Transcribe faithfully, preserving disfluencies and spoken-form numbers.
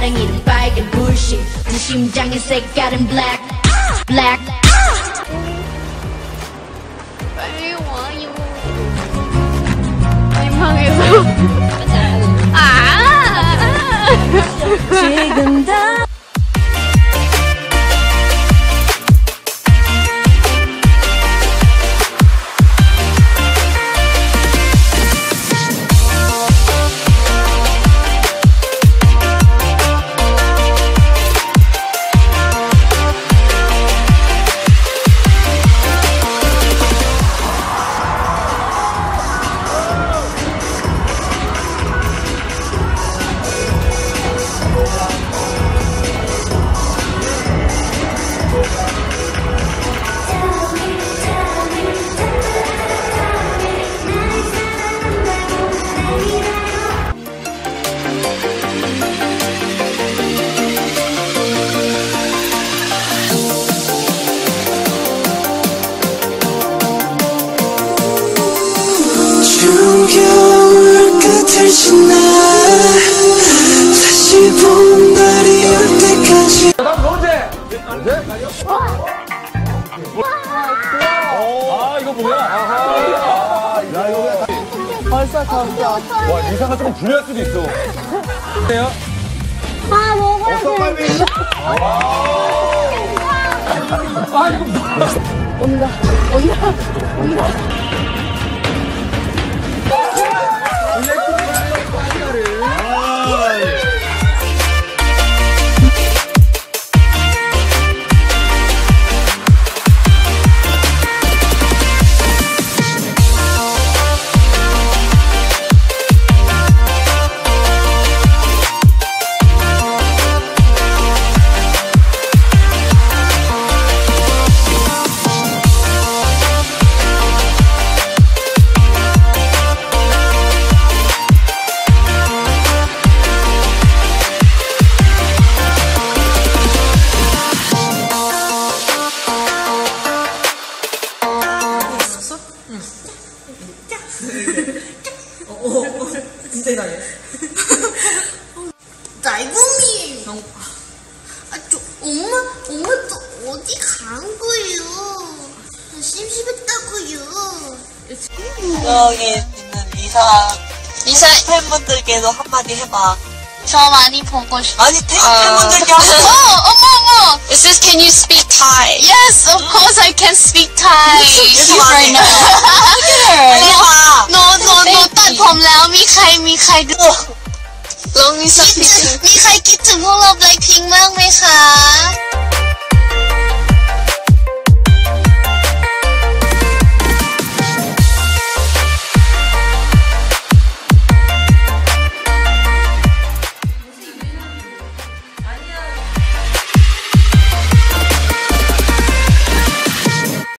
사랑이는 빨간 불씨 내 심장의 색깔은 black black 빨리 와요. 민망해서. 아. 지금 다 겨울 끝을 지나 다시 봄날이 올 때까지. 다음 언제? 언제? 아 이거 뭐야? 아하. 야 이거 벌써 졌어. 와 이상한 조금 불리할 수도 있어. 네요? 아, 먹어야 돼. 빨리. 아 이거 온다, 온다, 온다. 진짜 이상해. 날봄이. 아, 저 엄마, 엄마 또 어디 간 거예요? 심심했다고요. 여기 있는 리사 리사, 팬분들께도 한마디 해봐. 저 많이 보고 싶어. 아니 팬분들께 어, 한마디. 어머, 어머. Is this, can you speak Thai? Yes, of course I can speak Thai. so right now. 빨리 해봐. no, no, no, ตัดผมแล้วมีใครมีใครดูลองมีสักนิดนึงมีใครคิดถึงพวกเรา Blackpink บ้างไหมคะ